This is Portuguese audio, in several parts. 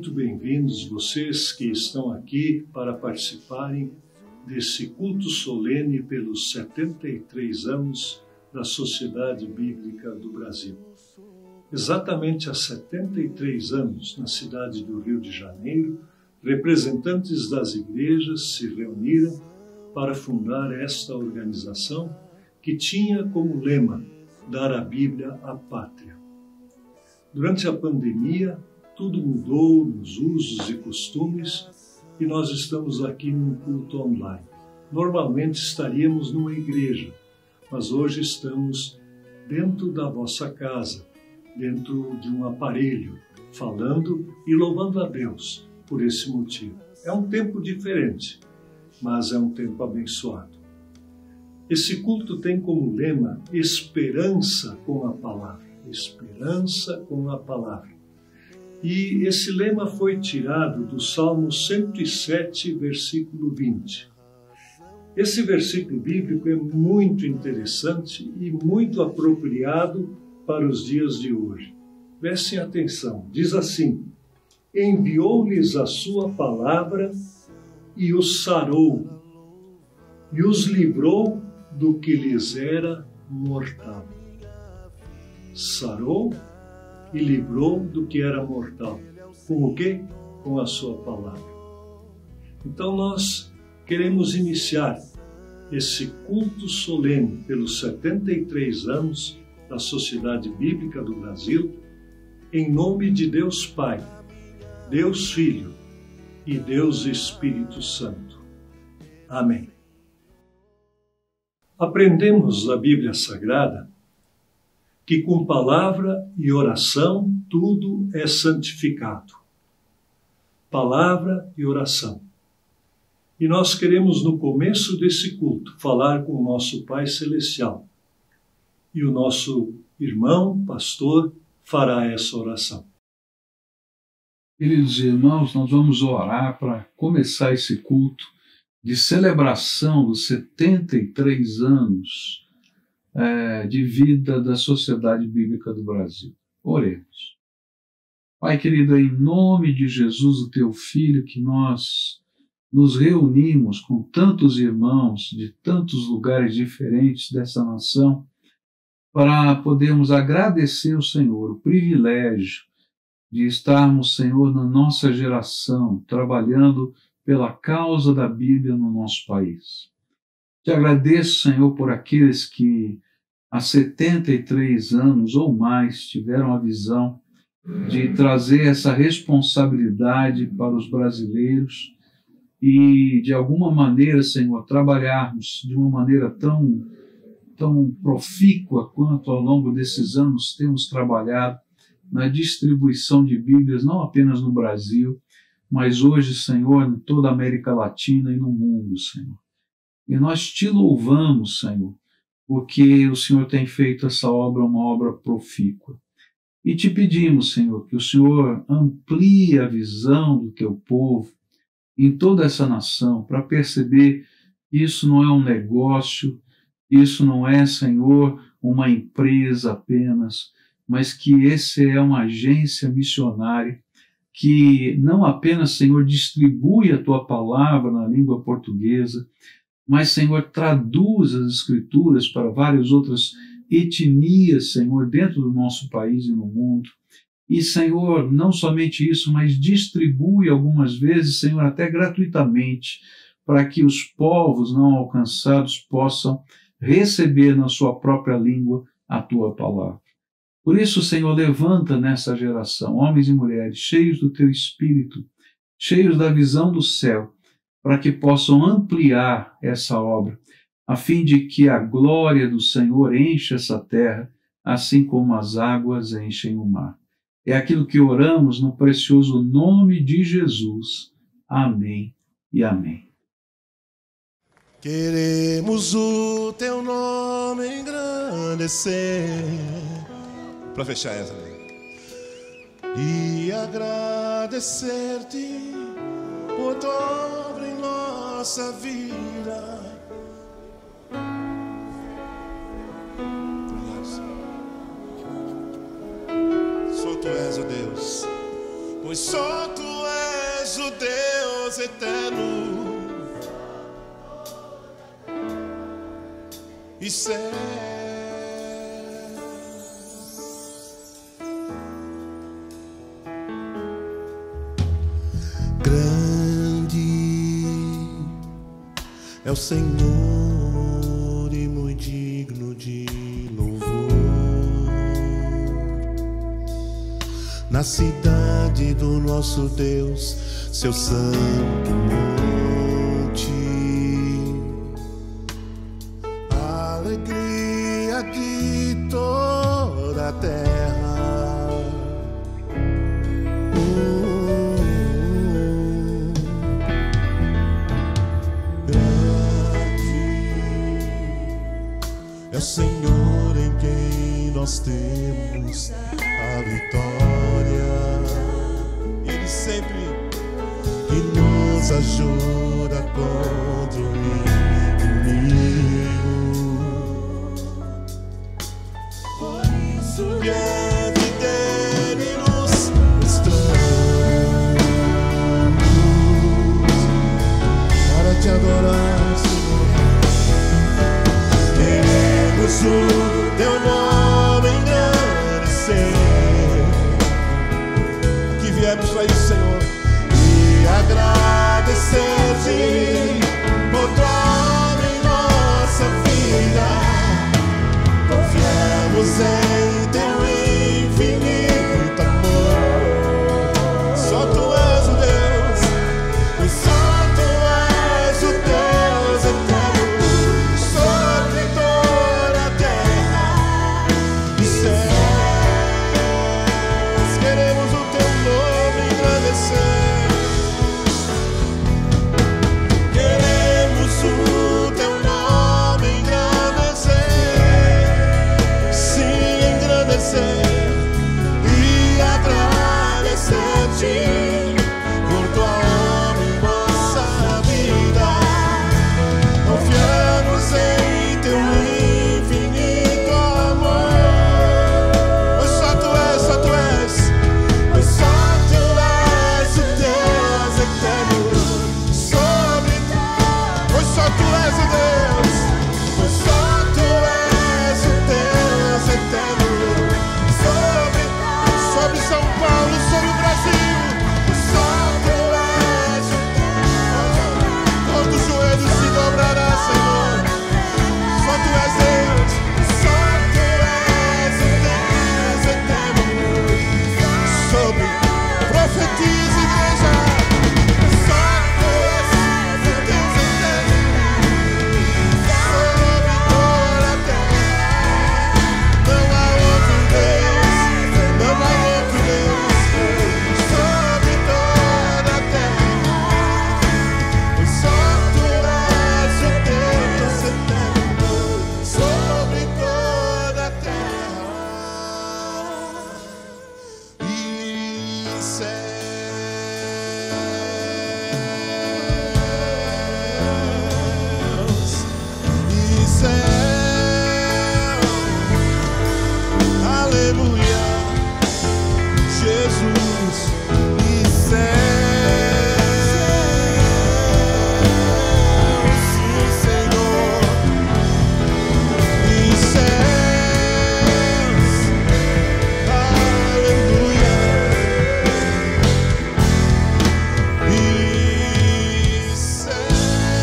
muito bem-vindos vocês que estão aqui para participarem desse culto solene pelos 73 anos da Sociedade Bíblica do Brasil. Exatamente há 73 anos, na cidade do Rio de Janeiro, representantes das igrejas se reuniram para fundar esta organização que tinha como lema dar a Bíblia à pátria. Durante a pandemia, tudo mudou nos usos e costumes e nós estamos aqui num culto online. Normalmente estaríamos numa igreja, mas hoje estamos dentro da vossa casa, dentro de um aparelho, falando e louvando a Deus por esse motivo. É um tempo diferente, mas é um tempo abençoado. Esse culto tem como lema esperança com a palavra. Esperança com a palavra. E esse lema foi tirado do Salmo 107, versículo 20. Esse versículo bíblico é muito interessante e muito apropriado para os dias de hoje. Prestem atenção, diz assim: enviou-lhes a sua palavra e os sarou, e os livrou do que lhes era mortal. Sarou e livrou do que era mortal. Com o quê? Com a sua palavra. Então nós queremos iniciar esse culto solene pelos 73 anos da Sociedade Bíblica do Brasil, em nome de Deus Pai, Deus Filho e Deus Espírito Santo. Amém. Aprendemos na Bíblia Sagrada que com palavra e oração tudo é santificado. Palavra e oração. E nós queremos, no começo desse culto, falar com o nosso Pai Celestial. E o nosso irmão, pastor, fará essa oração. Queridos irmãos, nós vamos orar para começar esse culto de celebração dos 73 anos de vida da Sociedade Bíblica do Brasil. Oremos. Pai querido, em nome de Jesus, o teu Filho, que nós nos reunimos com tantos irmãos de tantos lugares diferentes dessa nação para podermos agradecer ao Senhor o privilégio de estarmos, Senhor, na nossa geração, trabalhando pela causa da Bíblia no nosso país. Te agradeço, Senhor, por aqueles que há 73 anos ou mais tiveram a visão de trazer essa responsabilidade para os brasileiros e, de alguma maneira, Senhor, trabalharmos de uma maneira tão profícua quanto ao longo desses anos temos trabalhado na distribuição de Bíblias, não apenas no Brasil, mas hoje, Senhor, em toda a América Latina e no mundo, Senhor. E nós te louvamos, Senhor, porque o Senhor tem feito essa obra uma obra profícua. E te pedimos, Senhor, que o Senhor amplie a visão do teu povo em toda essa nação, para perceber que isso não é um negócio, isso não é, Senhor, uma empresa apenas, mas que esse é uma agência missionária que não apenas, Senhor, distribui a tua palavra na língua portuguesa, mas, Senhor, traduz as Escrituras para várias outras etnias, Senhor, dentro do nosso país e no mundo. E, Senhor, não somente isso, mas distribui algumas vezes, Senhor, até gratuitamente, para que os povos não alcançados possam receber na sua própria língua a tua palavra. Por isso, Senhor, levanta nessa geração homens e mulheres cheios do teu Espírito, cheios da visão do céu, para que possam ampliar essa obra, a fim de que a glória do Senhor encha essa terra, assim como as águas enchem o mar. É aquilo que oramos no precioso nome de Jesus. Amém e amém. Queremos o teu nome engrandecer. Para fechar essa, e agradecer-te por tua obra em nossa vida. Só tu és o Deus, pois só tu és o Deus eterno e céu. É o Senhor e muito digno de louvor. Na cidade do nosso Deus, seu santo monte, a alegria de toda a terra. É o Senhor em quem nós temos a vitória. Ele sempre que nos ajuda contra o inimigo. Por isso diante dele nos prostramos para te adorar, Senhor. O teu nome engrandecer. Aqui viemos para isso, Senhor, e agradecer-te por tua obra em nossa vida. Confiamos em teu infinito amor. Só tu és o Deus, e só tu és o Deus eterno. Queremos o teu nome engrandecer. Queremos o teu nome engrandecer. Sim, engrandecer e agradecer-te por tua obra em nossa vida. Confiamos em teu infinito amor. Pois só tu és, só tu és. Pois só tu és o Deus eterno sobre. Pois só tu és o Deus. Pois só tu és o Deus eterno sobre São Paulo, sobre o Brasil. Pois só tu és o Deus. Todo joelho se dobrará, Senhor. Só tu és Deus. Só tu és o Deus eterno sobre. Profetiza, igreja. Só tu és o Deus eterno sobre toda a terra. Não há outro Deus, não há outro Deus sobre toda a terra. Pois só tu és o Deus eterno sobre toda a terra e céus. Aleluia, Jesus e céus. Sim, Senhor e céus. Aleluia e céus.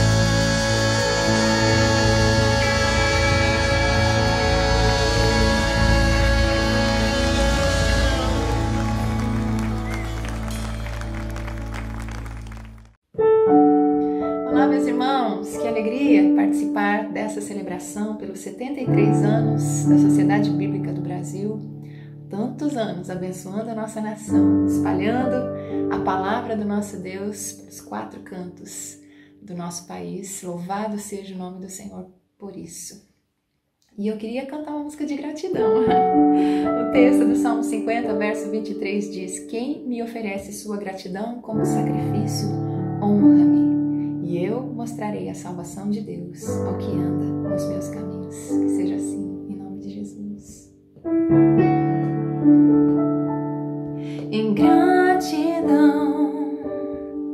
Olá, meus irmãos, que alegria participar dessa celebração pelos 73 anos da Sociedade Bíblica do Brasil. Tantos anos abençoando a nossa nação, espalhando a palavra do nosso Deus pelos 4 cantos do nosso país. Louvado seja o nome do Senhor por isso. E eu queria cantar uma música de gratidão. O texto do Salmo 50, verso 23 diz: quem me oferece sua gratidão como sacrifício, honra-me. E eu mostrarei a salvação de Deus ao que anda nos meus caminhos. Que seja assim, em nome de Jesus. Em gratidão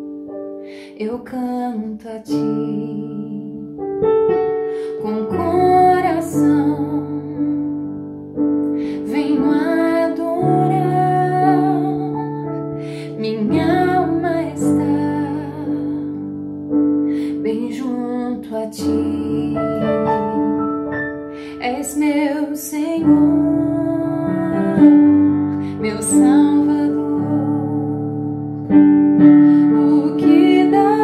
junto a ti. És meu Senhor, meu Salvador. O que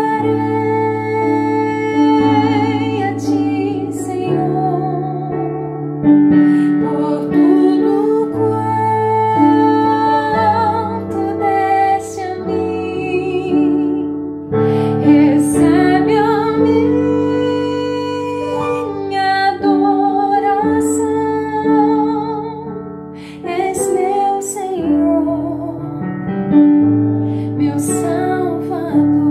darei a ti, Senhor, por tudo quanto deste a mim? Recebe a minha adoração. És meu Senhor, meu Salvador.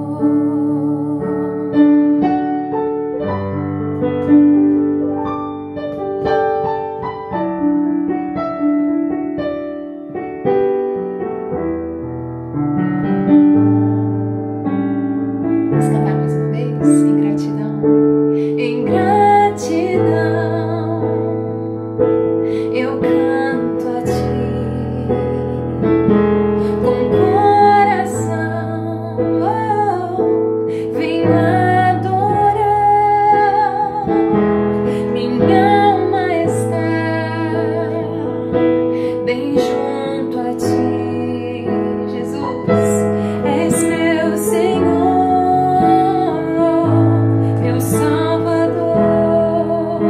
Vamos cantar mais uma vez, em gratidão. Em gratidão, eu canto a ti, com coração, venho adorar minha alma está bem junto a ti, Jesus. És meu Senhor, meu Salvador.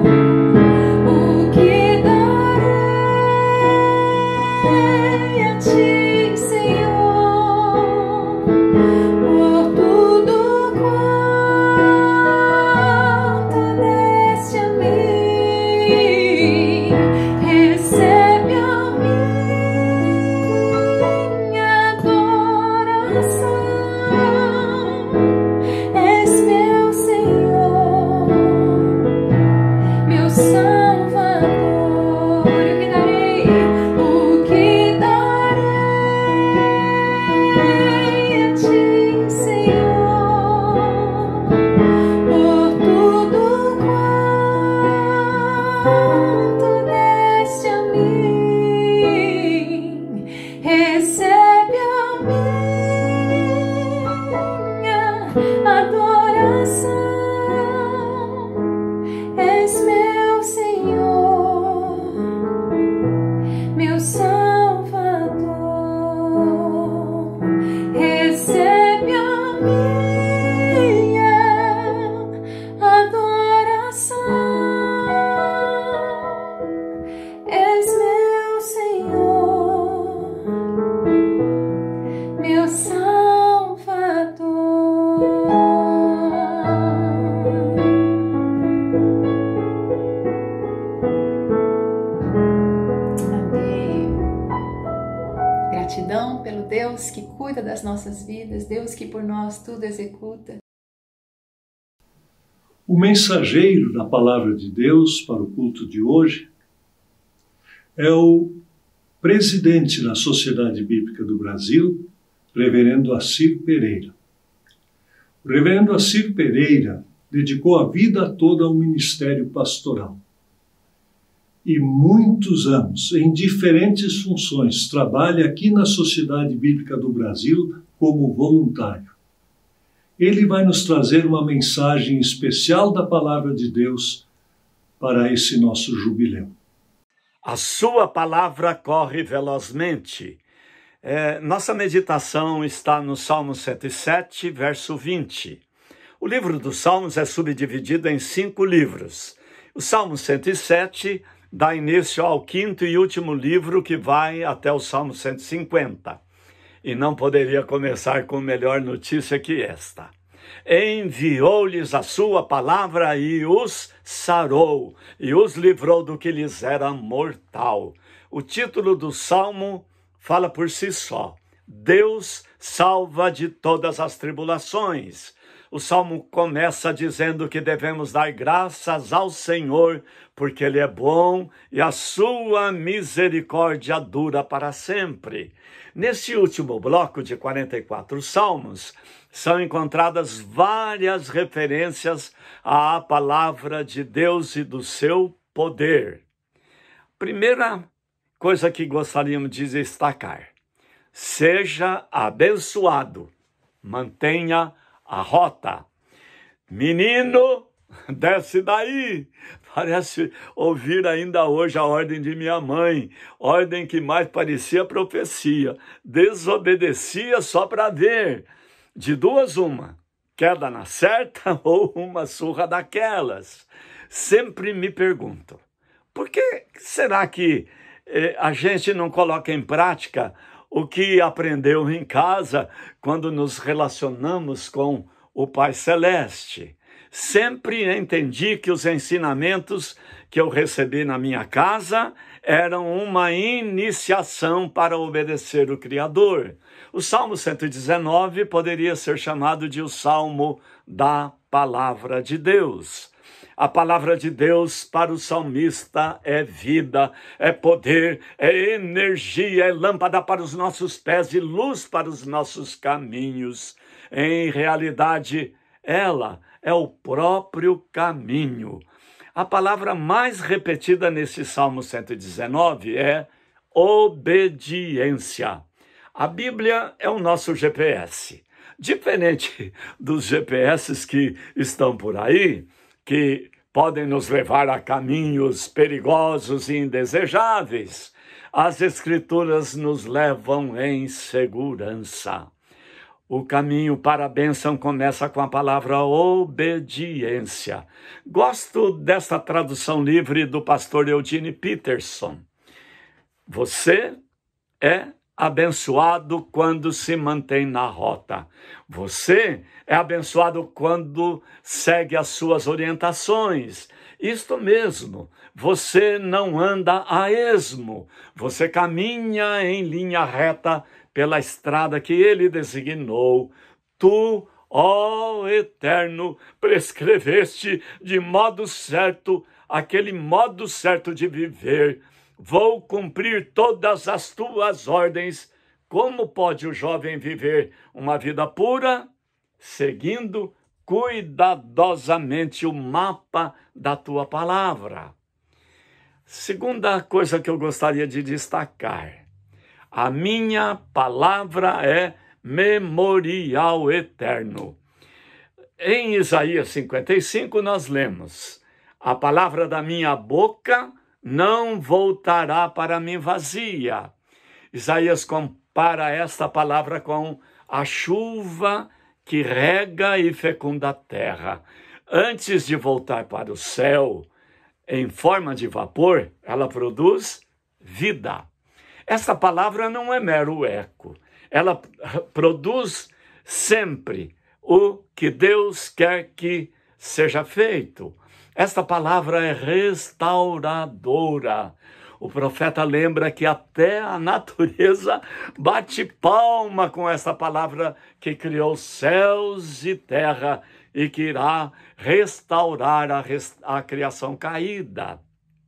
O que darei a ti, Senhor, por tudo quanto deste a mim? Recebe a minha adoração. És meu Senhor, meu Salvador. O que darei a ti, Senhor, por tudo quanto deste a mim? Recebe a minha adoração. És meu Senhor, meu Salvador. Recebe a minha adoração. És meu Senhor, meu Salvador. Amém. Gratidão pelo Deus que cuida das nossas vidas, Deus que por nós tudo executa. O mensageiro da palavra de Deus para o culto de hoje é o presidente da Sociedade Bíblica do Brasil, Reverendo Assir Pereira. O Reverendo Assir Pereira dedicou a vida toda ao ministério pastoral. E muitos anos, em diferentes funções, trabalha aqui na Sociedade Bíblica do Brasil como voluntário. Ele vai nos trazer uma mensagem especial da Palavra de Deus para esse nosso jubileu. A sua palavra corre velozmente. Nossa meditação está no Salmo 107, verso 20. O livro dos Salmos é subdividido em 5 livros. O Salmo 107 dá início ao 5º e último livro, que vai até o Salmo 150. E não poderia começar com melhor notícia que esta. Enviou-lhes a sua palavra e os sarou, e os livrou do que lhes era mortal. O título do Salmo fala por si só. Deus salva de todas as tribulações. O Salmo começa dizendo que devemos dar graças ao Senhor, porque Ele é bom e a sua misericórdia dura para sempre. Nesse último bloco de 44 salmos, são encontradas várias referências à palavra de Deus e do seu poder. Primeira coisa que gostaríamos de destacar: seja abençoado, mantenha a rota. menino, desce daí. Parece ouvir ainda hoje a ordem de minha mãe, ordem que mais parecia profecia. Desobedecia só para ver. De duas, uma, queda na certa ou uma surra daquelas. Sempre me pergunto, por que será que a gente não coloca em prática o que aprendeu em casa quando nos relacionamos com o Pai Celeste? Sempre entendi que os ensinamentos que eu recebi na minha casa eram uma iniciação para obedecer o Criador. O Salmo 119 poderia ser chamado de o Salmo da Palavra de Deus. A palavra de Deus para o salmista é vida, é poder, é energia, é lâmpada para os nossos pés e luz para os nossos caminhos. Em realidade, ela é o próprio caminho. A palavra mais repetida nesse Salmo 119 é obediência. A Bíblia é o nosso GPS. Diferente dos GPS que estão por aí, que podem nos levar a caminhos perigosos e indesejáveis, as Escrituras nos levam em segurança. O caminho para a bênção começa com a palavra obediência. Gosto desta tradução livre do pastor Eugene Peterson. Você é abençoado quando se mantém na rota. Você é abençoado quando segue as suas orientações. Isto mesmo, você não anda a esmo. Você caminha em linha reta pela estrada que ele designou. Tu, ó Eterno, prescreveste de modo certo aquele modo certo de viver. Vou cumprir todas as tuas ordens. Como pode o jovem viver uma vida pura? Seguindo cuidadosamente o mapa da tua palavra. Segunda coisa que eu gostaria de destacar. A minha palavra é memorial eterno. Em Isaías 55 nós lemos: a palavra da minha boca não voltará para mim vazia. Isaías compara esta palavra com a chuva que rega e fecunda a terra. Antes de voltar para o céu, em forma de vapor, ela produz vida. Esta palavra não é mero eco. Ela produz sempre o que Deus quer que seja feito. Esta palavra é restauradora. O profeta lembra que até a natureza bate palma com esta palavra que criou céus e terra e que irá restaurar a criação caída.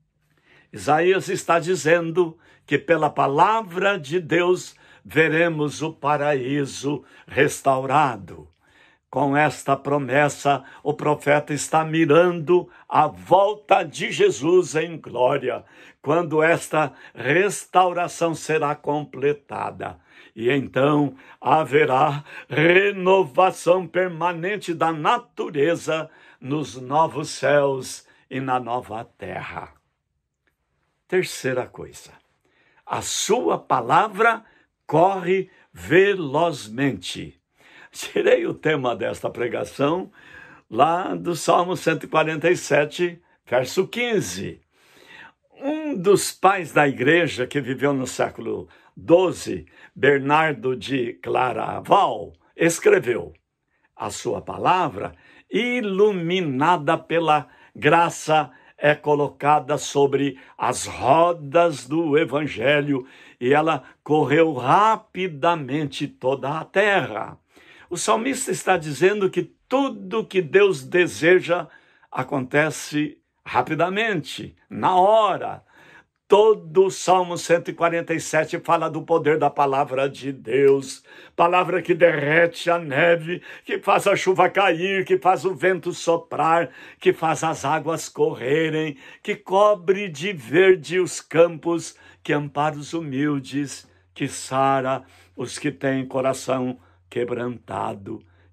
Isaías está dizendo que pela palavra de Deus veremos o paraíso restaurado. Com esta promessa, o profeta está mirando a volta de Jesus em glória, quando esta restauração será completada. E então haverá renovação permanente da natureza nos novos céus e na nova terra. Terceira coisa, a sua palavra corre velozmente. Tirei o tema desta pregação lá do Salmo 147, verso 15. Um dos pais da igreja que viveu no século XII, Bernardo de Claraval, escreveu: a sua palavra, iluminada pela graça, é colocada sobre as rodas do evangelho e ela correu rapidamente toda a terra. O salmista está dizendo que tudo que Deus deseja acontece rapidamente, na hora. Todo o Salmo 147 fala do poder da palavra de Deus, palavra que derrete a neve, que faz a chuva cair, que faz o vento soprar, que faz as águas correrem, que cobre de verde os campos, que ampara os humildes, que sara os que têm coração quebrantado,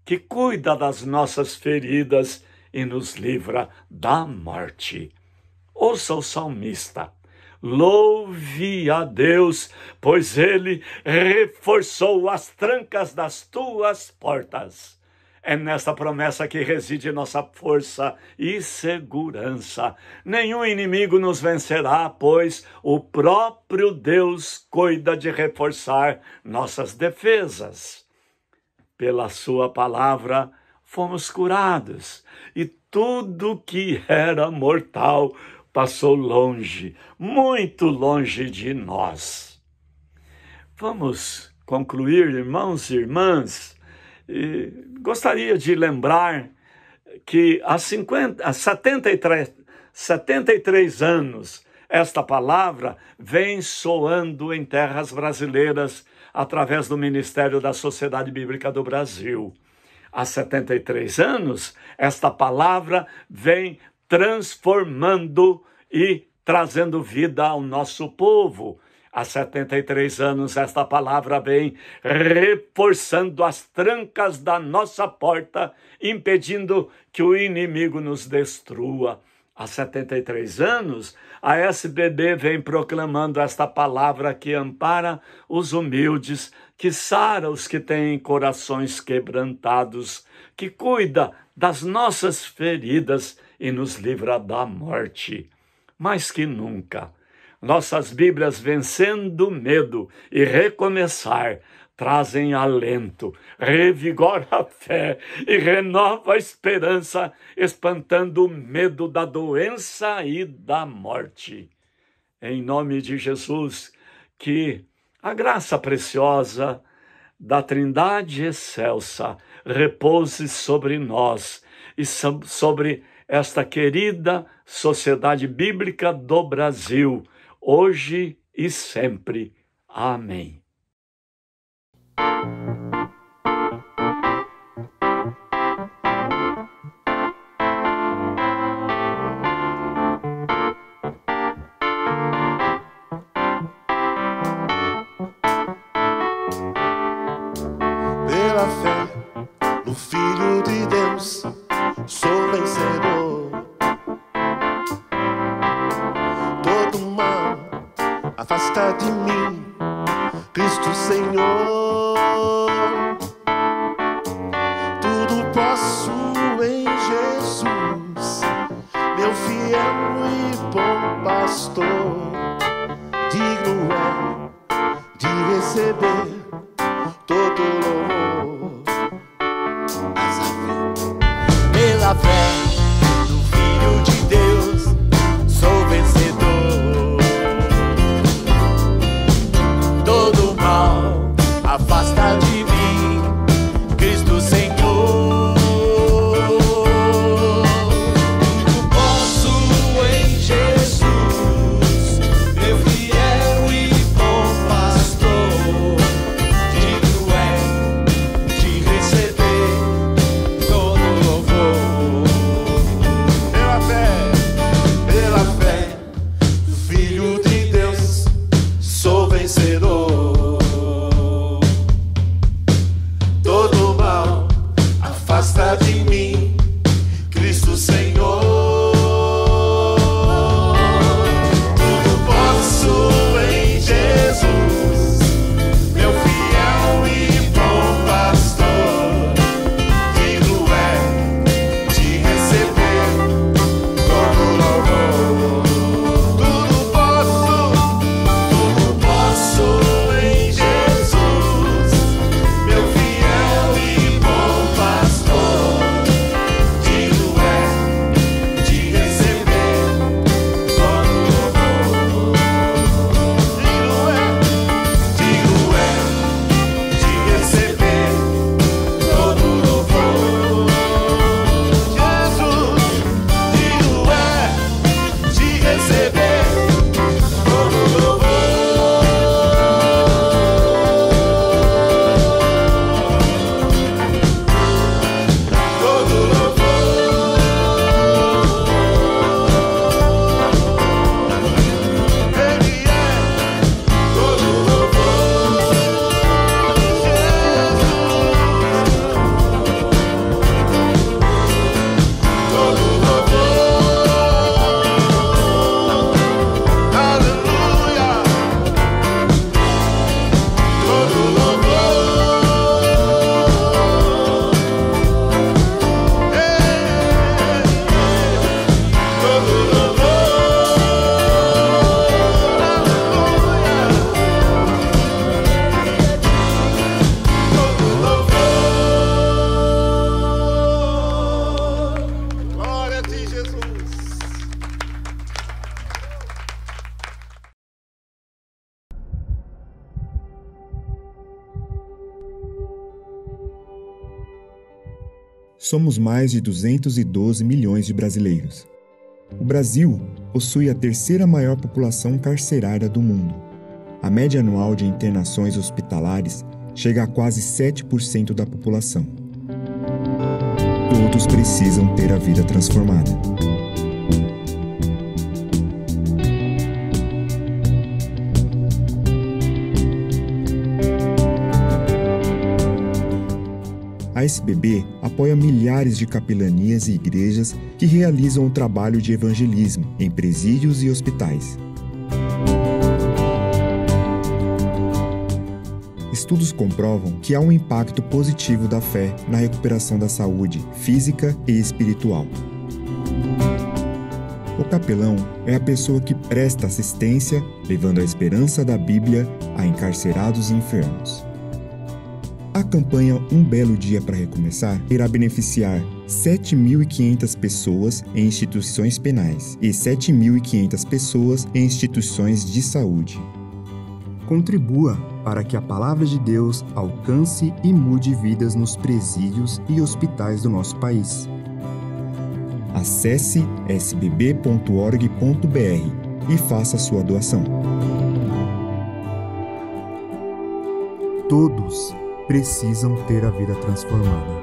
que cuida das nossas feridas e nos livra da morte. Ouça o salmista. Louve a Deus, pois Ele reforçou as trancas das tuas portas. É nesta promessa que reside nossa força e segurança. Nenhum inimigo nos vencerá, pois o próprio Deus cuida de reforçar nossas defesas. Pela sua palavra fomos curados, e tudo que era mortal passou longe, muito longe de nós. Vamos concluir, irmãos e irmãs. Gostaria de lembrar que há 73 anos esta palavra vem soando em terras brasileiras através do Ministério da Sociedade Bíblica do Brasil. Há 73 anos, esta palavra vem transformando e trazendo vida ao nosso povo. Há 73 anos, esta palavra vem reforçando as trancas da nossa porta, impedindo que o inimigo nos destrua. Há 73 anos, a SBB vem proclamando esta palavra que ampara os humildes, que sara os que têm corações quebrantados, que cuida das nossas feridas e nos livra da morte. Mais que nunca, nossas Bíblias vencendo o medo e recomeçar, trazem alento, revigora a fé e renova a esperança, espantando o medo da doença e da morte. Em nome de Jesus, que a graça preciosa da Trindade excelsa repouse sobre nós e sobre esta querida Sociedade Bíblica do Brasil, hoje e sempre. Amém. Pela fé no Filho de Deus, sou vencedor. Todo mal afasta de mim, Cristo Senhor. Tudo posso em Jesus, meu fiel e bom pastor. Digno é de receber todo louvor. Pela fé no Filho de Deus, sou vencedor. Todo mal afasta de mim, Cristo Senhor. Tudo posso em Jesus, meu fiel e bom pastor. Digno é de receber todo louvor. somos mais de 212 milhões de brasileiros. O Brasil possui a terceira maior população carcerária do mundo. A média anual de internações hospitalares chega a quase 7% da população. Todos precisam ter a vida transformada. A SBB apoia milhares de capelanias e igrejas que realizam o trabalho de evangelismo em presídios e hospitais. Estudos comprovam que há um impacto positivo da fé na recuperação da saúde física e espiritual. O capelão é a pessoa que presta assistência, levando a esperança da Bíblia a encarcerados e enfermos. A campanha Um Belo Dia para Recomeçar irá beneficiar 7.500 pessoas em instituições penais e 7.500 pessoas em instituições de saúde. Contribua para que a Palavra de Deus alcance e mude vidas nos presídios e hospitais do nosso país. Acesse sbb.org.br e faça sua doação. Todos precisam ter a vida transformada.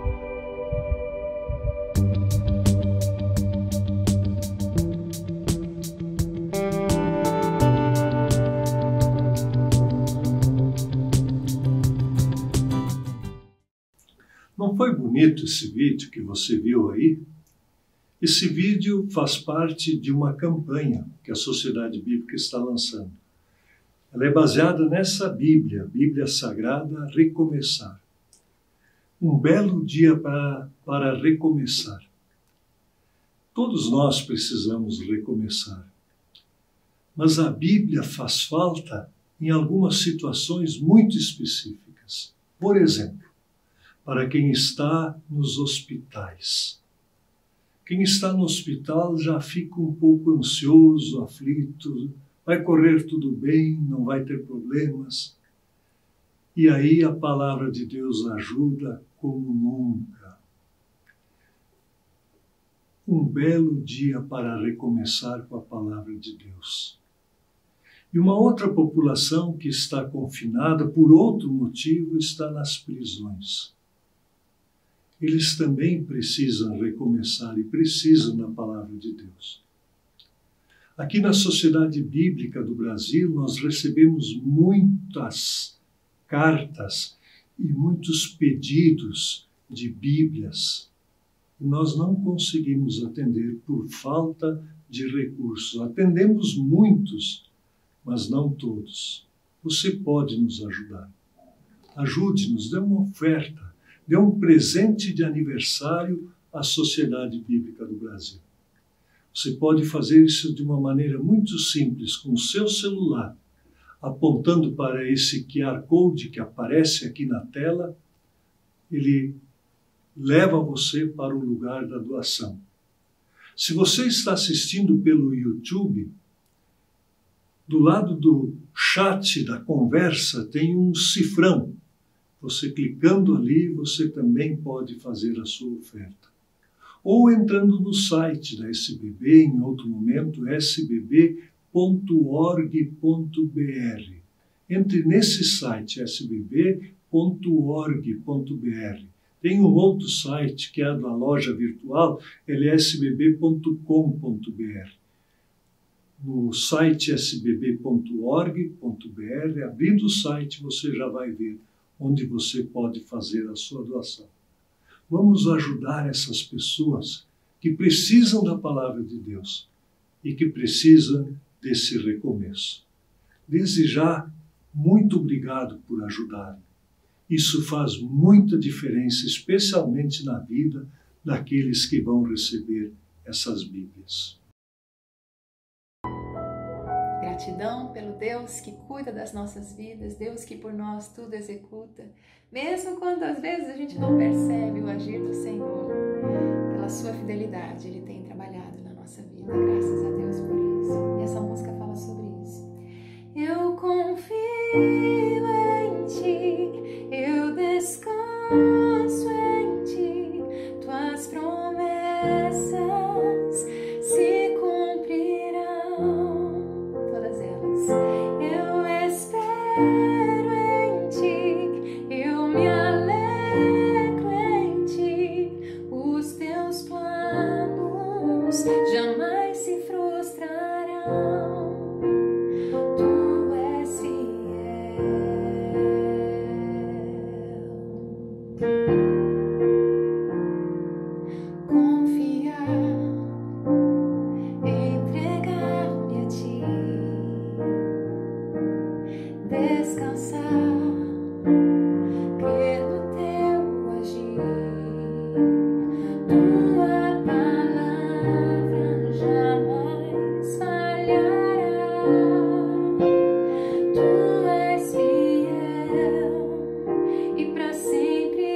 Não foi bonito esse vídeo que você viu aí? Esse vídeo faz parte de uma campanha que a Sociedade Bíblica está lançando. Ela é baseada nessa Bíblia, Bíblia Sagrada, Recomeçar. Um belo dia para recomeçar. Todos nós precisamos recomeçar. Mas a Bíblia faz falta em algumas situações muito específicas. Por exemplo, para quem está nos hospitais. Quem está no hospital já fica um pouco ansioso, aflito, vai correr tudo bem, não vai ter problemas. E aí a palavra de Deus ajuda como nunca. Um belo dia para recomeçar com a palavra de Deus. E uma outra população que está confinada por outro motivo está nas prisões. Eles também precisam recomeçar e precisam da palavra de Deus. Aqui na Sociedade Bíblica do Brasil, nós recebemos muitas cartas e muitos pedidos de Bíblias. Nós não conseguimos atender por falta de recursos. Atendemos muitos, mas não todos. Você pode nos ajudar. Ajude-nos, dê uma oferta, dê um presente de aniversário à Sociedade Bíblica do Brasil. Você pode fazer isso de uma maneira muito simples, com o seu celular, apontando para esse QR Code que aparece aqui na tela. Ele leva você para o lugar da doação. Se você está assistindo pelo YouTube, do lado do chat da conversa tem um cifrão. Você clicando ali, você também pode fazer a sua oferta. Ou entrando no site da SBB, em outro momento, sbb.org.br. Entre nesse site, sbb.org.br. Tem um outro site, que é da loja virtual, ele é sbb.com.br. No site sbb.org.br, abrindo o site, você já vai ver onde você pode fazer a sua doação. Vamos ajudar essas pessoas que precisam da palavra de Deus e que precisam desse recomeço. Desde já, muito obrigado por ajudarem. Isso faz muita diferença, especialmente na vida daqueles que vão receber essas Bíblias. Gratidão pelo Deus que cuida das nossas vidas, Deus que por nós tudo executa, mesmo quando às vezes a gente não percebe o agir do Senhor. Pela sua fidelidade, Ele tem trabalhado na nossa vida, graças a Deus por isso. E essa música fala sobre isso. Eu confio em Ti, eu descanso em Ti, se cumprirão, todas elas. Eu espero em ti, eu me alegro em ti, os teus planos jamais se frustrarão, tu és fiel. Confiar, entregar-me a ti, descansar, crer no teu agir. Tua palavra jamais falhará. Tu és fiel e para sempre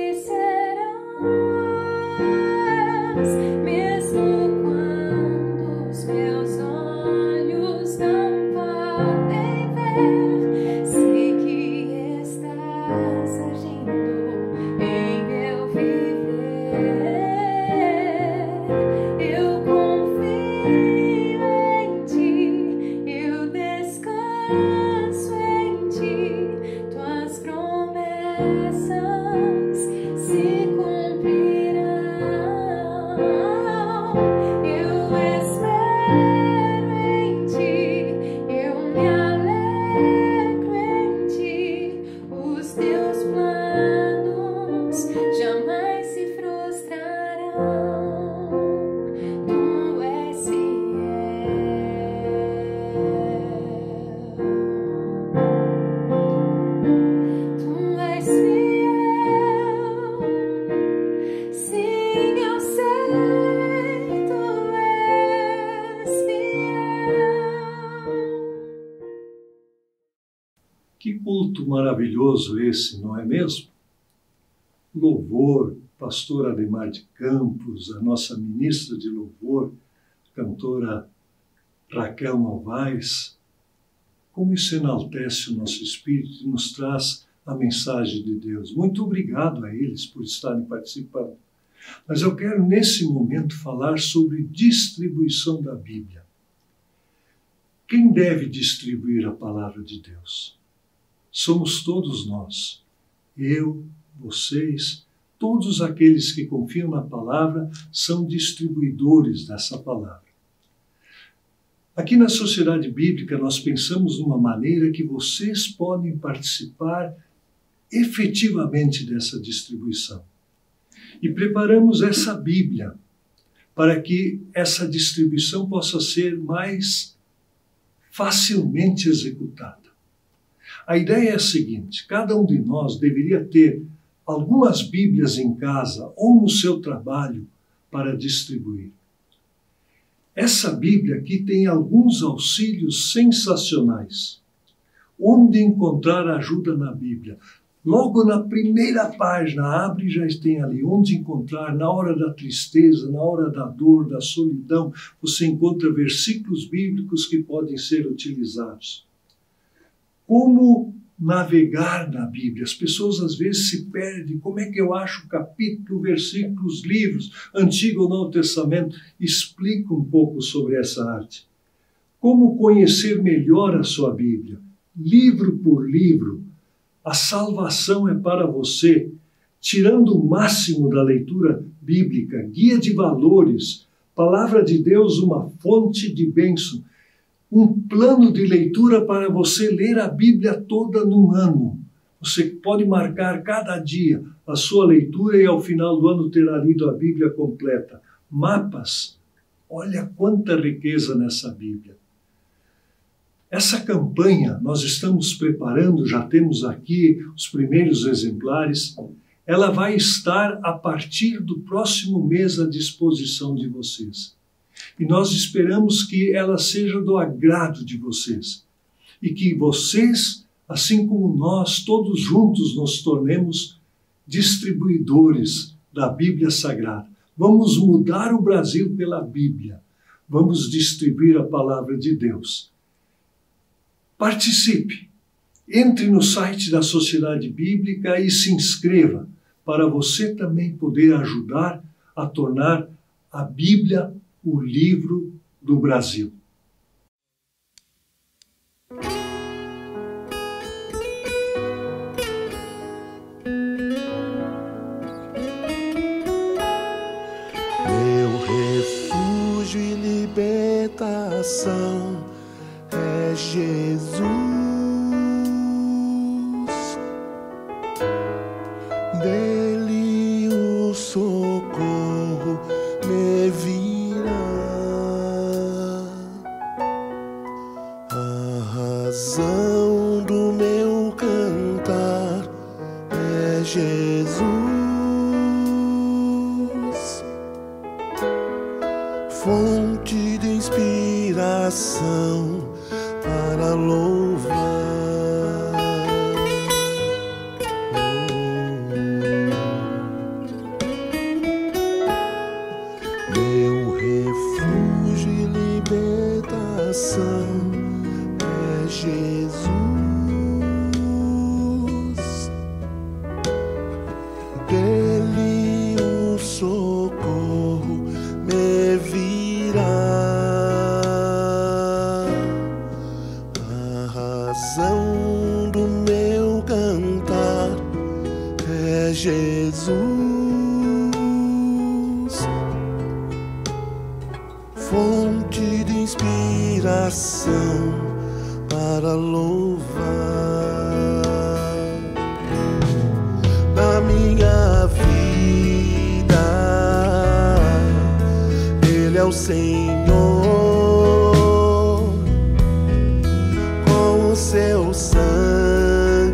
serás, mesmo quando os meus olhos não podem ver. Sei que estás agindo em meu viver. Eu confio em ti, eu descanso em ti, tuas promessas se cumprirão. Eu espero em ti, eu me alegro em ti, os teus planos jamais se frustrarão. Tu és fiel. Tu és fiel. Sim, eu sei, tu és fiel. Que culto maravilhoso esse, não é mesmo? Louvor, pastor Ademar de Campos, a nossa ministra de louvor, cantora Raquel Novaes. Como isso enaltece o nosso espírito e nos traz a mensagem de Deus. Muito obrigado a eles por estarem participando. Mas eu quero, nesse momento, falar sobre distribuição da Bíblia. Quem deve distribuir a palavra de Deus? Somos todos nós. Eu, vocês, todos aqueles que confiam na palavra são distribuidores dessa palavra. Aqui na Sociedade Bíblica nós pensamos numa maneira que vocês podem participar efetivamente dessa distribuição. E preparamos essa Bíblia para que essa distribuição possa ser mais facilmente executada. A ideia é a seguinte: cada um de nós deveria ter algumas Bíblias em casa ou no seu trabalho para distribuir. Essa Bíblia aqui tem alguns auxílios sensacionais. Onde encontrar ajuda na Bíblia? Logo na primeira página, abre e já tem ali onde encontrar, na hora da tristeza, na hora da dor, da solidão, você encontra versículos bíblicos que podem ser utilizados. Como navegar na Bíblia? As pessoas às vezes se perdem. Como é que eu acho capítulo, versículos, livros, Antigo ou Novo Testamento? Explica um pouco sobre essa arte. Como conhecer melhor a sua Bíblia? Livro por livro. A salvação é para você, tirando o máximo da leitura bíblica, guia de valores, palavra de Deus, uma fonte de bênção, um plano de leitura para você ler a Bíblia toda num ano. Você pode marcar cada dia a sua leitura e ao final do ano terá lido a Bíblia completa. Mapas, olha quanta riqueza nessa Bíblia. Essa campanha nós estamos preparando, já temos aqui os primeiros exemplares. Ela vai estar a partir do próximo mês à disposição de vocês. E nós esperamos que ela seja do agrado de vocês. E que vocês, assim como nós, todos juntos nos tornemos distribuidores da Bíblia Sagrada. Vamos mudar o Brasil pela Bíblia. Vamos distribuir a palavra de Deus. Participe. Entre no site da Sociedade Bíblica e se inscreva para você também poder ajudar a tornar a Bíblia, o livro do Brasil. Meu refúgio e libertação é Jesus. Dele o socorro me virá. A razão do meu cantar é Jesus. Fonte de inspiração para louvar. Meu refúgio e libertação é Jesus. Dele o socorro me virá. A razão do meu cantar é Jesus. Fonte de inspiração para louvar. Na minha vida, Ele é o Senhor. Com o seu sangue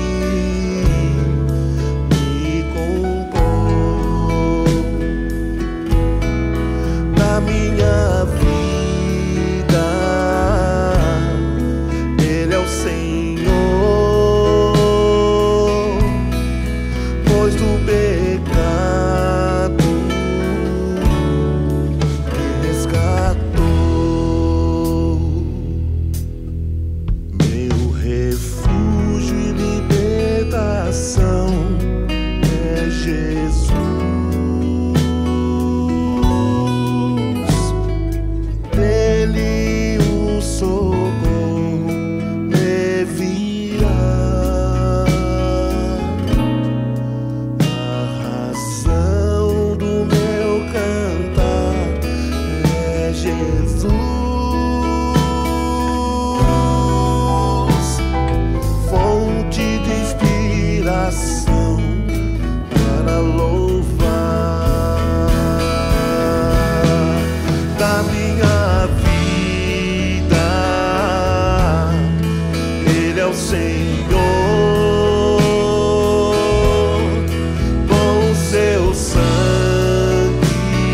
me comprou. Na minha vida, Ele é o Senhor, pois do pecado me resgatou. Meu refúgio e libertação é Jesus. Dele o socorro me virá. A razão do meu cantar é Jesus. Fonte de inspiração para louvar. Da minha vida, Ele é o Senhor. Com o seu sangue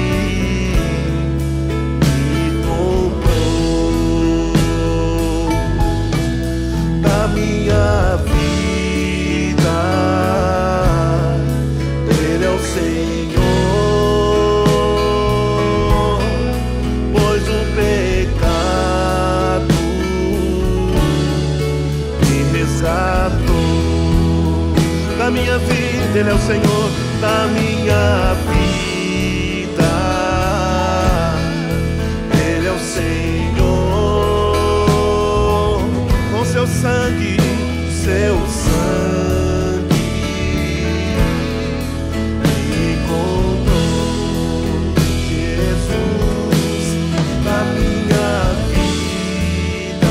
me comprou. Da minha vida, Ele é o Senhor, pois o pecado me resgatou. Da minha vida, Ele é o Senhor. Da minha vida, Ele é o Senhor. Com seu sangue me comprou. Jesus, da minha vida,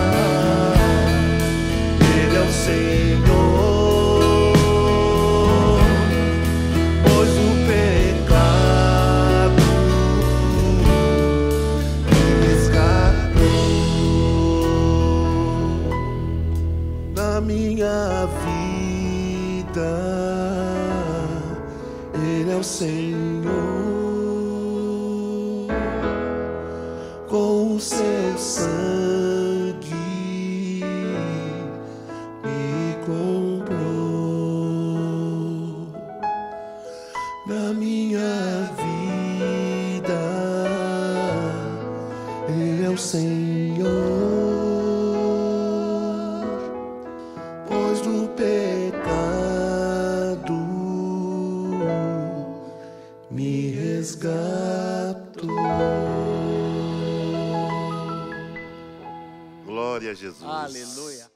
Ele é o Senhor, pois o pecado me resgatou. Na minha vida, Ele é o Senhor. Com o seu sangue me comprou. Na minha vida, Ele é o Senhor, pois do pecado me resgatou. Glória a Jesus. Aleluia.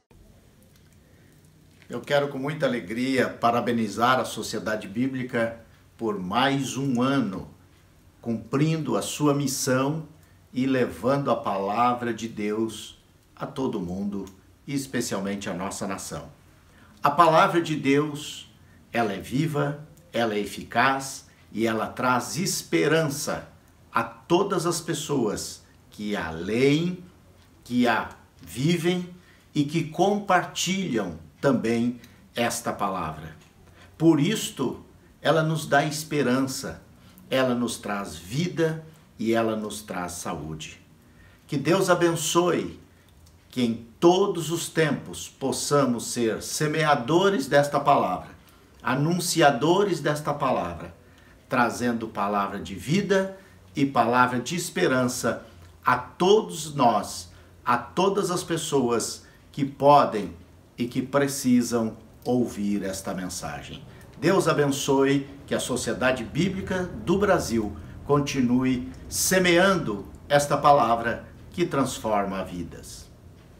Eu quero com muita alegria parabenizar a Sociedade Bíblica por mais um ano cumprindo a sua missão e levando a palavra de Deus a todo mundo, e especialmente a nossa nação. A palavra de Deus, ela é viva, ela é eficaz e ela traz esperança a todas as pessoas que a leem, que a vivem e que compartilham também esta palavra. Por isto, ela nos dá esperança, ela nos traz vida e ela nos traz saúde. Que Deus abençoe, que em todos os tempos possamos ser semeadores desta palavra, anunciadores desta palavra, trazendo palavra de vida e palavra de esperança a todos nós, a todas as pessoas que podem e que precisam ouvir esta mensagem. Deus abençoe, que a Sociedade Bíblica do Brasil continue semeando esta palavra que transforma vidas.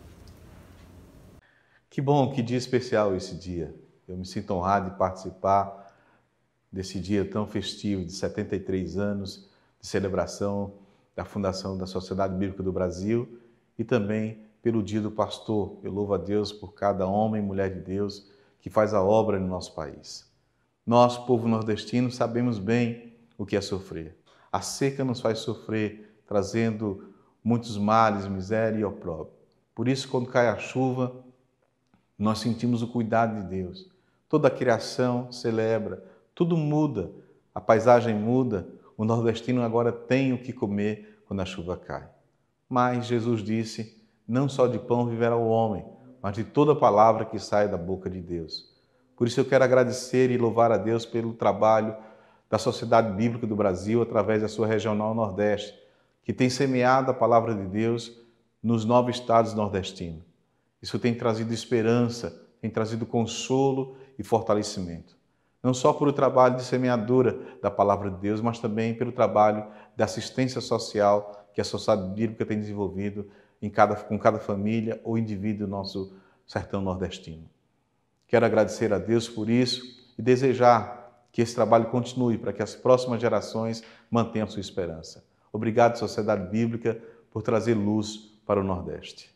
Que bom, que dia especial esse dia. Eu me sinto honrado de participar desse dia tão festivo de 73 anos de celebração da fundação da Sociedade Bíblica do Brasil e também pelo Dia do Pastor. Eu louvo a Deus por cada homem e mulher de Deus que faz a obra no nosso país. Nós, povo nordestino, sabemos bem o que é sofrer. A seca nos faz sofrer, trazendo muitos males, miséria e opróbrio. Por isso, quando cai a chuva, nós sentimos o cuidado de Deus. Toda a criação celebra, tudo muda, a paisagem muda, o nordestino agora tem o que comer quando a chuva cai. Mas Jesus disse: não só de pão viverá o homem, mas de toda palavra que sai da boca de Deus. Por isso eu quero agradecer e louvar a Deus pelo trabalho da Sociedade Bíblica do Brasil, através da sua Regional Nordeste, que tem semeado a palavra de Deus nos 9 estados nordestinos. Isso tem trazido esperança, tem trazido consolo e fortalecimento. Não só por o trabalho de semeadura da palavra de Deus, mas também pelo trabalho de assistência social que a Sociedade Bíblica tem desenvolvido com cada família ou indivíduo do nosso sertão nordestino. Quero agradecer a Deus por isso e desejar que esse trabalho continue para que as próximas gerações mantenham sua esperança. Obrigado, Sociedade Bíblica, por trazer luz para o Nordeste.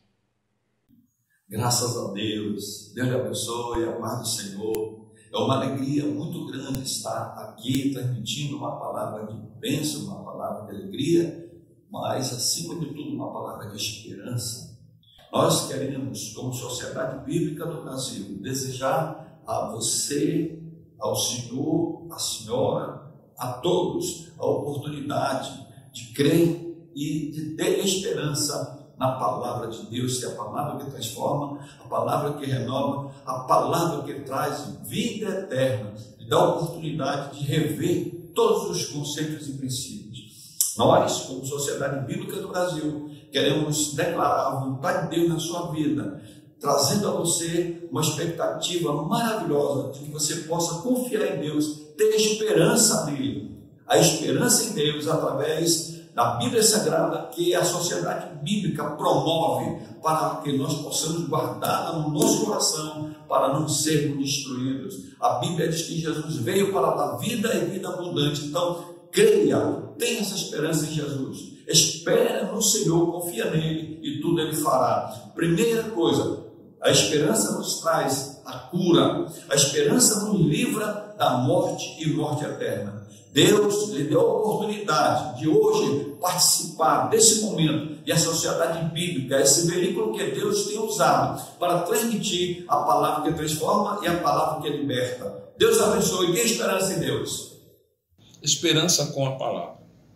Graças a Deus. Deus lhe abençoe, a paz do Senhor. É uma alegria muito grande estar aqui transmitindo uma palavra de bênção, uma palavra de alegria, mas, acima de tudo, uma palavra de esperança. Nós queremos, como Sociedade Bíblica do Brasil, desejar a você, ao senhor, à senhora, a todos, a oportunidade de crer e de ter esperança na palavra de Deus, que é a palavra que transforma, a palavra que renova, a palavra que traz vida eterna, e dá a oportunidade de rever todos os conceitos e princípios. Nós, como Sociedade Bíblica do Brasil, queremos declarar a vontade de Deus na sua vida, trazendo a você uma expectativa maravilhosa de que você possa confiar em Deus, ter esperança nele. A esperança em Deus através da Bíblia Sagrada, que a Sociedade Bíblica promove para que nós possamos guardá-la no nosso coração, para não sermos destruídos. A Bíblia diz que Jesus veio para dar vida e vida abundante. Então, creia, tenha essa esperança em Jesus. Espera no Senhor, confia nele e tudo ele fará. Primeira coisa, a esperança nos traz a cura. A esperança nos livra da morte e morte eterna. Deus lhe deu a oportunidade de hoje participar desse momento, e a Sociedade Bíblica, esse veículo que Deus tem usado para transmitir a palavra que transforma e a palavra que liberta. Deus abençoe. Tenha esperança em Deus. Esperança com a palavra.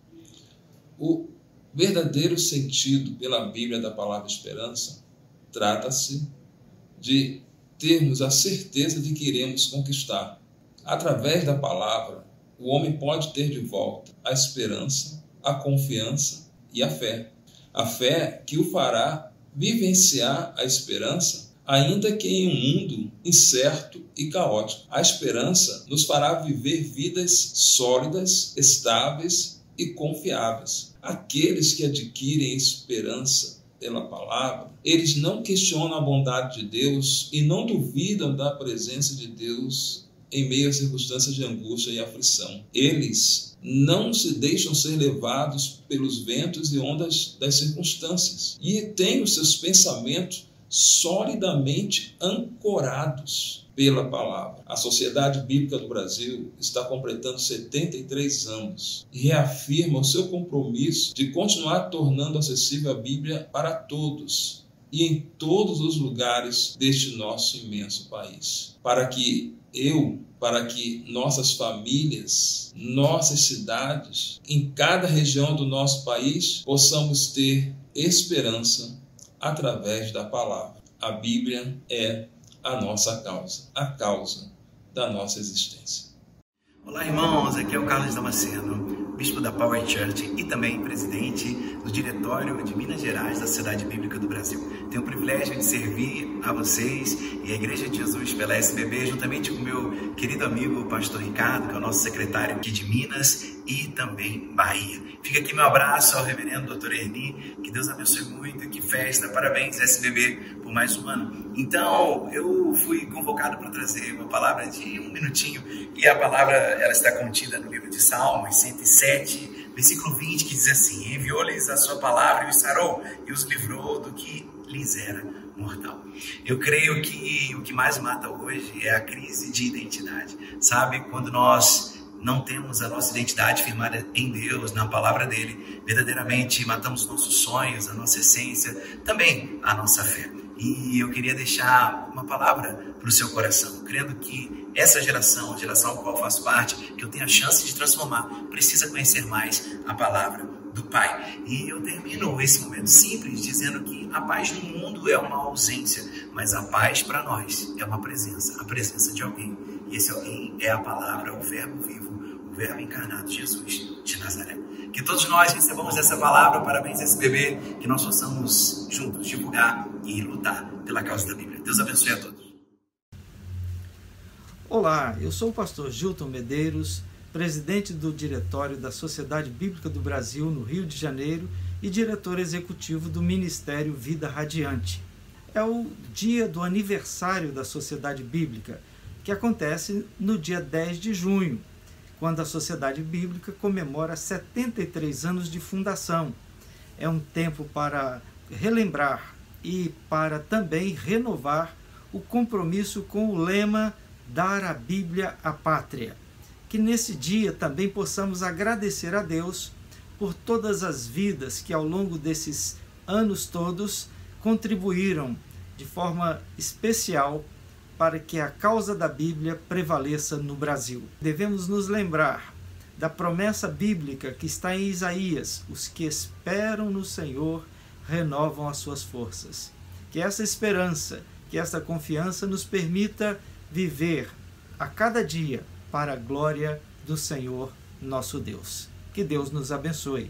O verdadeiro sentido pela Bíblia da palavra esperança trata-se de termos a certeza de que iremos conquistar. Através da palavra, o homem pode ter de volta a esperança, a confiança e a fé. A fé que o fará vivenciar a esperança, ainda que em um mundo incerto e caótico. A esperança nos fará viver vidas sólidas, estáveis e confiáveis. Aqueles que adquirem esperança pela palavra, eles não questionam a bondade de Deus e não duvidam da presença de Deus em meio a circunstâncias de angústia e aflição. Eles não se deixam ser levados pelos ventos e ondas das circunstâncias e têm os seus pensamentos solidamente ancorados pela palavra. A Sociedade Bíblica do Brasil está completando 73 anos e reafirma o seu compromisso de continuar tornando acessível a Bíblia para todos e em todos os lugares deste nosso imenso país. Para que nossas famílias, nossas cidades, em cada região do nosso país, possamos ter esperança através da palavra. A Bíblia é a nossa causa, a causa da nossa existência. Olá, irmãos, aqui é o Carlos Damasceno, bispo da Power Church e também presidente do Diretório de Minas Gerais da Sociedade Bíblica do Brasil. Tenho o privilégio de servir a vocês e a Igreja de Jesus pela SBB, juntamente com o meu querido amigo pastor Ricardo, que é o nosso secretário aqui de Minas e também Bahia. Fica aqui meu abraço ao reverendo Dr. Erni, que Deus abençoe muito, que festa, parabéns SBB por mais um ano. Então, eu fui convocado para trazer uma palavra de 1 minutinho, e a palavra ela está contida no livro de Salmos 107, versículo 20, que diz assim: enviou-lhes a sua palavra e os sarou, e os livrou do que lhes era mortal. Eu creio que o que mais mata hoje é a crise de identidade. Sabe, quando nós não temos a nossa identidade firmada em Deus, na palavra dele, verdadeiramente matamos nossos sonhos, a nossa essência, também a nossa fé. E eu queria deixar uma palavra para o seu coração, crendo que essa geração, a geração a qual eu faço parte, que eu tenho a chance de transformar, precisa conhecer mais a palavra do Pai. E eu termino esse momento simples dizendo que a paz no mundo é uma ausência, mas a paz para nós é uma presença, a presença de alguém. E esse alguém é a palavra, o verbo vivo, o verbo encarnado, Jesus de Nazaré. Que todos nós recebamos essa palavra, parabéns SBB, que nós possamos juntos divulgar e lutar pela causa da Bíblia. Deus abençoe a todos. Olá, eu sou o pastor Gilton Medeiros, presidente do Diretório da Sociedade Bíblica do Brasil no Rio de Janeiro e diretor executivo do Ministério Vida Radiante. É o dia do aniversário da Sociedade Bíblica, que acontece no dia 10 de junho, quando a Sociedade Bíblica comemora 73 anos de fundação. É um tempo para relembrar e para também renovar o compromisso com o lema Dar a Bíblia à Pátria. Que nesse dia também possamos agradecer a Deus por todas as vidas que ao longo desses anos todos contribuíram de forma especial para que a causa da Bíblia prevaleça no Brasil. Devemos nos lembrar da promessa bíblica que está em Isaías: os que esperam no Senhor renovam as suas forças. Que essa esperança, que essa confiança nos permita viver a cada dia para a glória do Senhor nosso Deus. Que Deus nos abençoe.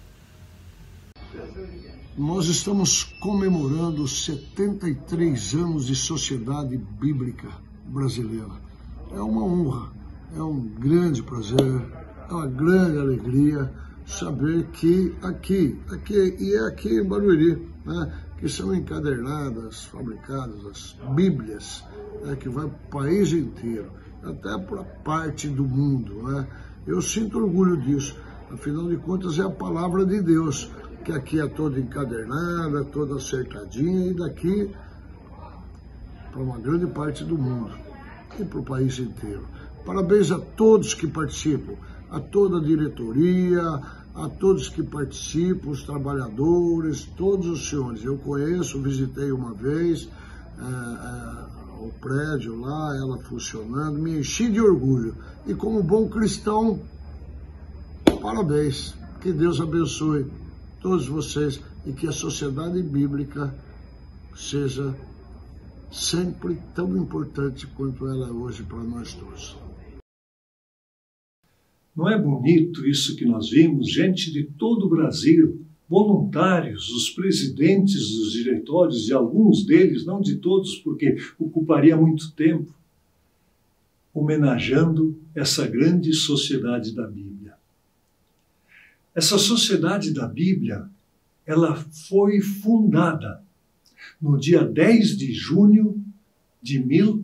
Nós estamos comemorando 73 anos de Sociedade Bíblica Brasileira. É uma honra, é um grande prazer, é uma grande alegria saber que aqui em Barueri, né, que são encadernadas, fabricadas as Bíblias, né, que vai para o país inteiro, até para parte do mundo, né? Eu sinto orgulho disso, afinal de contas é a palavra de Deus, que aqui é toda encadernada, toda acertadinha, e daqui para uma grande parte do mundo e para o país inteiro. Parabéns a todos que participam, a toda a diretoria, a todos que participam, os trabalhadores, todos os senhores. Eu conheço, visitei uma vez o prédio lá, ela funcionando, me enchi de orgulho. E como bom cristão, parabéns, que Deus abençoe todos vocês e que a Sociedade Bíblica seja sempre tão importante quanto ela é hoje para nós todos. Não é bonito isso que nós vimos? Gente de todo o Brasil, voluntários, os presidentes dos diretórios, de alguns deles, não de todos, porque ocuparia muito tempo, homenageando essa grande sociedade da Bíblia. Essa sociedade da Bíblia, ela foi fundada no dia 10 de junho de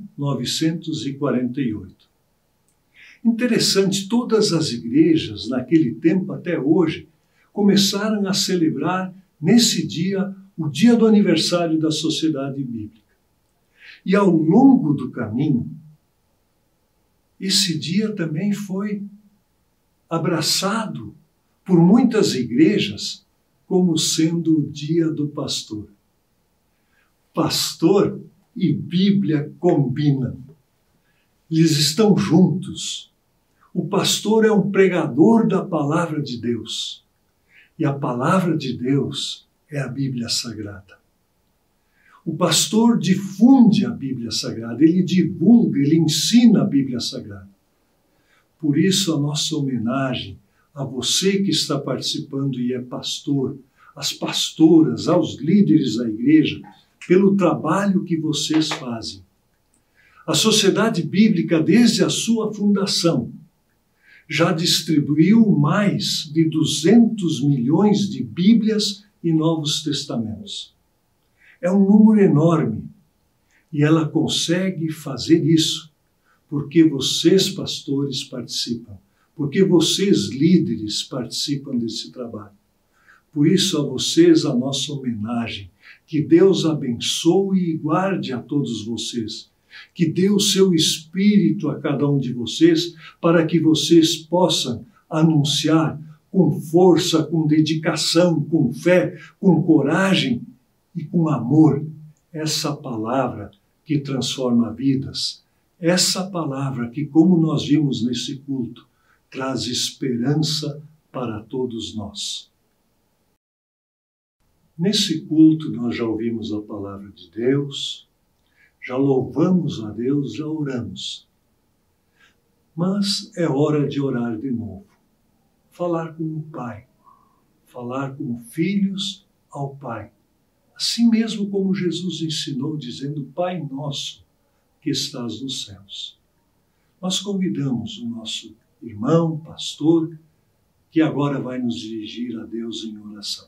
1948. Interessante, todas as igrejas, naquele tempo até hoje, começaram a celebrar nesse dia o dia do aniversário da Sociedade Bíblica. E ao longo do caminho, esse dia também foi abraçado por muitas igrejas como sendo o dia do pastor. Pastor e Bíblia combinam. Eles estão juntos. O pastor é um pregador da palavra de Deus. E a palavra de Deus é a Bíblia Sagrada. O pastor difunde a Bíblia Sagrada, ele divulga, ele ensina a Bíblia Sagrada. Por isso a nossa homenagem a você que está participando e é pastor, às pastoras, aos líderes da igreja, pelo trabalho que vocês fazem. A Sociedade Bíblica, desde a sua fundação, já distribuiu mais de 200 milhões de Bíblias e Novos Testamentos. É um número enorme e ela consegue fazer isso porque vocês, pastores, participam, porque vocês, líderes, participam desse trabalho. Por isso, a vocês, a nossa homenagem. Que Deus abençoe e guarde a todos vocês. Que dê o seu Espírito a cada um de vocês para que vocês possam anunciar com força, com dedicação, com fé, com coragem e com amor essa palavra que transforma vidas. Essa palavra que, como nós vimos nesse culto, traz esperança para todos nós. Nesse culto nós já ouvimos a palavra de Deus, já louvamos a Deus, já oramos. Mas é hora de orar de novo. Falar como Pai, falar como filhos ao Pai. Assim mesmo como Jesus ensinou, dizendo: Pai nosso que estás nos céus. Nós convidamos o nosso irmão, pastor, que agora vai nos dirigir a Deus em oração.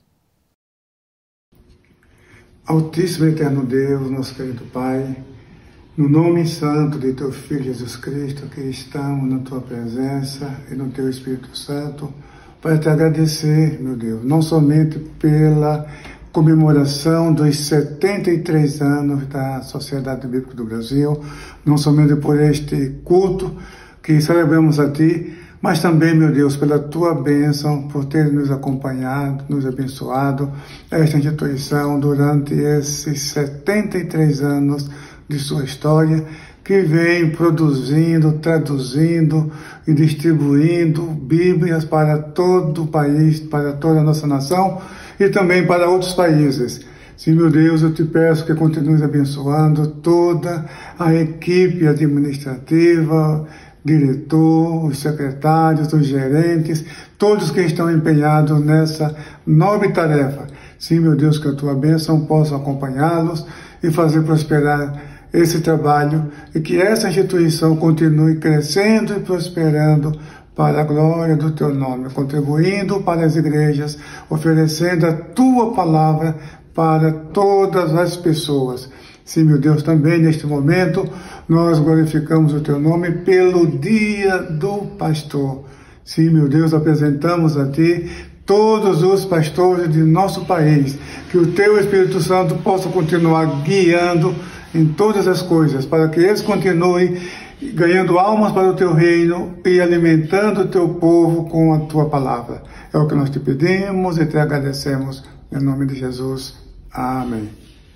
Altíssimo e eterno Deus, nosso querido Pai, no nome santo de Teu Filho Jesus Cristo, que estamos na Tua presença e no Teu Espírito Santo, para Te agradecer, meu Deus, não somente pela comemoração dos 73 anos da Sociedade Bíblica do Brasil, não somente por este culto que celebramos a Ti, mas também, meu Deus, pela Tua bênção, por ter nos acompanhado, nos abençoado, esta instituição durante esses 73 anos de sua história, que vem produzindo, traduzindo e distribuindo Bíblias para todo o país, para toda a nossa nação e também para outros países. Sim, meu Deus, eu te peço que continues abençoando toda a equipe administrativa, diretor, os secretários, os gerentes, todos que estão empenhados nessa nobre tarefa. Sim, meu Deus, que a Tua bênção possa acompanhá-los e fazer prosperar esse trabalho e que essa instituição continue crescendo e prosperando para a glória do Teu nome, contribuindo para as igrejas, oferecendo a Tua palavra para todas as pessoas. Sim, meu Deus, também neste momento nós glorificamos o Teu nome pelo dia do pastor. Sim, meu Deus, apresentamos a Ti todos os pastores de nosso país, que o Teu Espírito Santo possa continuar guiando em todas as coisas, para que eles continuem ganhando almas para o Teu reino e alimentando o Teu povo com a Tua palavra. É o que nós Te pedimos e Te agradecemos. Em nome de Jesus. Amém.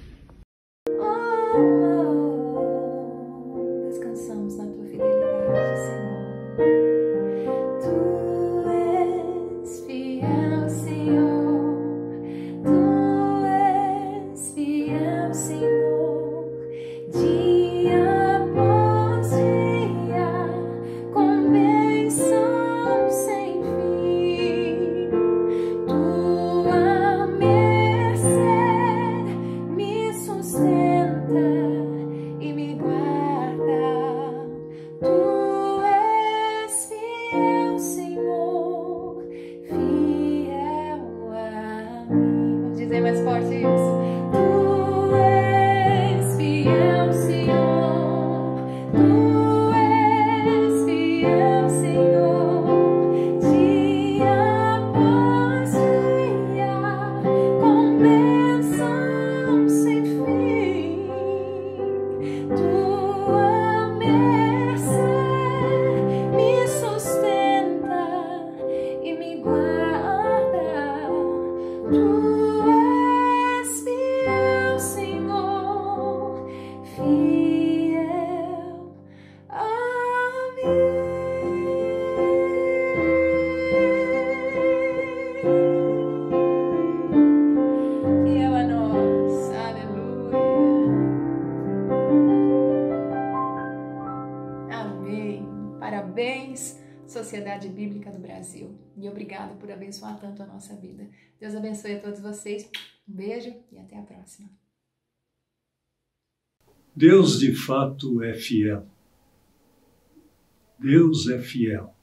Descansamos na Tua fidelidade, Senhor. Tu és fiel, Senhor. Tu és fiel, Senhor. Dia após dia, com bênção sem fim. Tua mercê me sustenta. Sociedade Bíblica do Brasil. E obrigado por abençoar tanto a nossa vida. Deus abençoe a todos vocês. Um beijo e até a próxima. Deus de fato é fiel. Deus é fiel.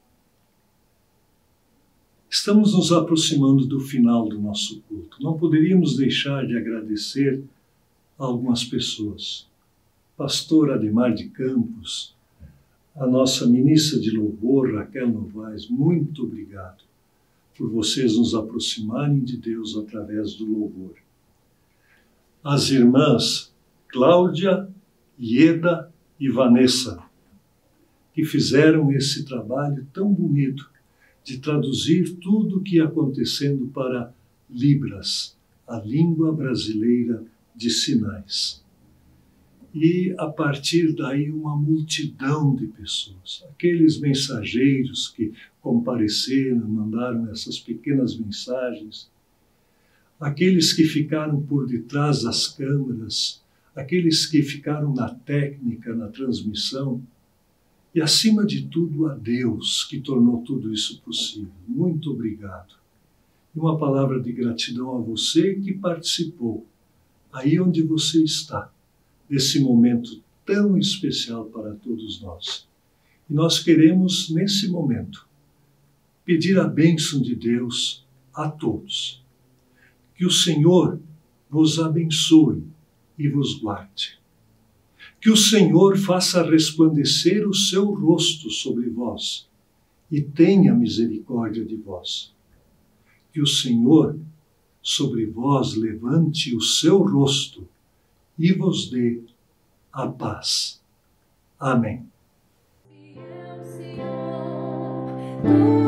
Estamos nos aproximando do final do nosso culto. Não poderíamos deixar de agradecer a algumas pessoas. Pastor Ademar de Campos, a nossa ministra de louvor, Raquel Novaes, muito obrigado por vocês nos aproximarem de Deus através do louvor. As irmãs Cláudia, Ieda e Vanessa, que fizeram esse trabalho tão bonito de traduzir tudo o que ia acontecendo para Libras, a língua brasileira de sinais. E, a partir daí, uma multidão de pessoas. Aqueles mensageiros que compareceram, mandaram essas pequenas mensagens. Aqueles que ficaram por detrás das câmeras. Aqueles que ficaram na técnica, na transmissão. E, acima de tudo, a Deus, que tornou tudo isso possível. Muito obrigado. E uma palavra de gratidão a você que participou, aí onde você está, desse momento tão especial para todos nós. E nós queremos, nesse momento, pedir a bênção de Deus a todos. Que o Senhor vos abençoe e vos guarde. Que o Senhor faça resplandecer o seu rosto sobre vós e tenha misericórdia de vós. Que o Senhor sobre vós levante o seu rosto e vos dê a paz. Amém.